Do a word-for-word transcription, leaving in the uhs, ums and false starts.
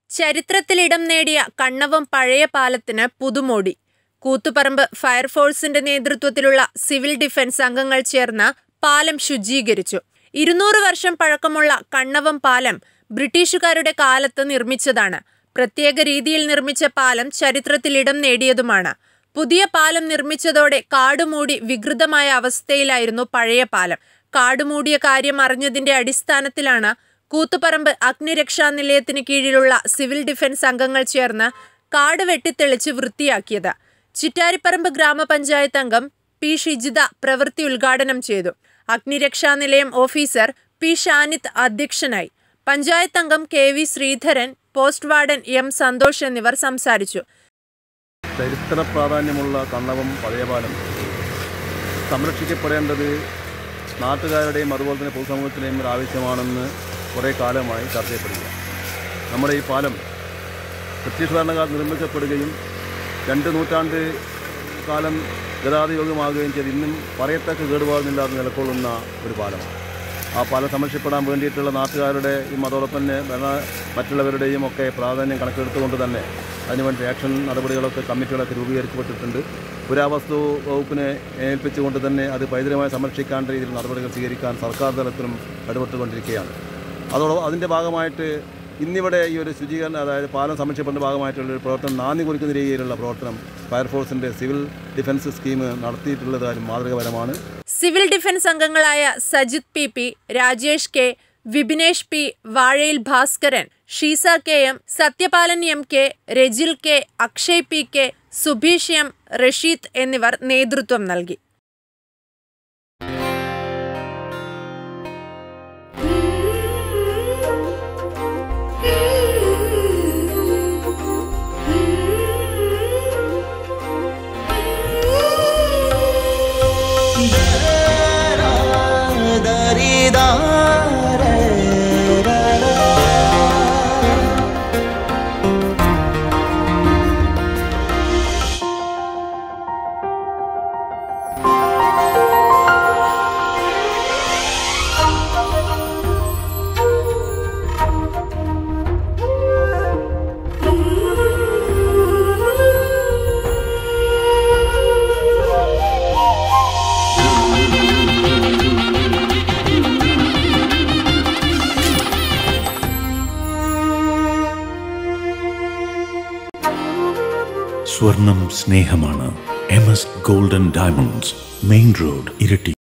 ചരിത്രത്തിലിടം നേടിയ കണ്ണവം പഴയ പാലത്തിന് പുതുമോടി. കൂത്തുപറമ്പ് ഫയർഫോഴ്സിന്റെ നേതൃത്വത്തിലുള്ള സിവിൽ ഡിഫൻസ് അംഗങ്ങൾ ചേർന്ന് പാലം ശുചീകരിച്ചു. ഇരുന്നൂറ് വർഷം പഴക്കമുള്ള കണ്ണവം പാലം ബ്രിട്ടീഷുകാരുടെ കാലത്ത് നിർമ്മിച്ചതാണ്. പ്രത്യേക രീതിയിൽ നിർമ്മിച്ച പാലം ചരിത്രത്തിലിടം നേടിയതുമാണ്. പുതിയ പാലം നിർമ്മിച്ചതോടെ കാടുമൂടി വികൃതമായ അവസ്ഥയിലായിരുന്നു പഴയ പാലം. കാടുമൂടിയ കാര്യം അറിഞ്ഞതിന്റെ അടിസ്ഥാനത്തിലാണ് കൂത്തുപറമ്പ് അഗ്നിരക്ഷാ നിലയത്തിന് കീഴിലുള്ള സിവിൽ ഡിഫൻസ് അംഗങ്ങൾ ചേർന്ന് കാട് വെട്ടിത്തെളിച്ച് വൃത്തിയാക്കിയത്. ചിറ്റാരിപ്പറമ്പ് ഗ്രാമപഞ്ചായത്ത് അംഗം പി ഷിജിത പ്രവൃത്തി ഉദ്ഘാടനം ചെയ്തു. അഗ്നിരക്ഷാ നിലയം ഓഫീസർ പി ഷാനിത്ത് അധ്യക്ഷനായി. പഞ്ചായത്ത് അംഗം K V Sreedharan, post warden M Santhosh എന്നിവർ സംസാരിച്ചു. ചരിത്ര പ്രാധാന്യമുള്ള കണ്ണവം പഴയപാലം സംരക്ഷിക്കപ്പെടേണ്ടത് നാട്ടുകാരുടെയും അതുപോലെ തന്നെ പൊതുസമൂഹത്തിൻ്റെയും ഒരു ആവശ്യമാണെന്ന് കുറേ കാലമായി ചർച്ച ചെയ്യപ്പെടുക. നമ്മുടെ ഈ പാലം ബ്രിട്ടീഷ് ഭരണകാലത്ത് നിർമ്മിക്കപ്പെടുകയും രണ്ട് നൂറ്റാണ്ട് കാലം ഗതാഗതയോഗ്യമാകുകയും ചെയ്ത് ഇന്നും പറയത്തക്ക കേടുപാടുന്നില്ലാതെ നിലകൊള്ളുന്ന ഒരു പാലമാണ്. ആ പാലം സംരക്ഷിക്കപ്പെടാൻ വേണ്ടിയിട്ടുള്ള നാട്ടുകാരുടെയും അതോടൊപ്പം തന്നെ മറ്റുള്ളവരുടെയും ഒക്കെ പ്രാധാന്യം കണക്കെടുത്തുകൊണ്ട് തന്നെ അതിനുവേണ്ടി ആക്ഷൻ നടപടികളൊക്കെ കമ്മിറ്റികളൊക്കെ രൂപീകരിക്കപ്പെട്ടിട്ടുണ്ട്. പുരാവസ്തു വകുപ്പിനെ ഏൽപ്പിച്ചുകൊണ്ട് തന്നെ അത് പൈതൃകമായി സംരക്ഷിക്കേണ്ട രീതിയിൽ നടപടികൾ സ്വീകരിക്കാൻ സർക്കാർ തലത്തിലും ഇടപെട്ടുകൊണ്ടിരിക്കുകയാണ്. അതോടൊപ്പം അതിൻ്റെ ഭാഗമായിട്ട് ഇന്നിവിടെ ഈ ഒരു ശുചീകരണം, അതായത് പാലം സംരക്ഷിക്കപ്പെടുന്ന ഭാഗമായിട്ടുള്ളൊരു പ്രവർത്തനം നാന്ദി കുറിക്കുന്ന രീതിയിലുള്ള പ്രവർത്തനം ഫയർഫോഴ്സിൻ്റെ സിവിൽ ഡിഫൻസ് സ്കീം നടത്തിയിട്ടുള്ളത് കാര്യം മാതൃകപരമാണ്. സിവിൽ ഡിഫൻസ് അംഗങ്ങളായ Sajith P P, Rajesh K, Vipinesh P, Vazhayil Bhaskaran, Sheesa K M, Sathyapalan M K, Rajil K, Akshay P K, Subheesh M, Rasheed എന്നിവർ നേതൃത്വം നൽകി. സ്വർണം സ്നേഹമാണ്. M S golden diamonds, main road, Iritty.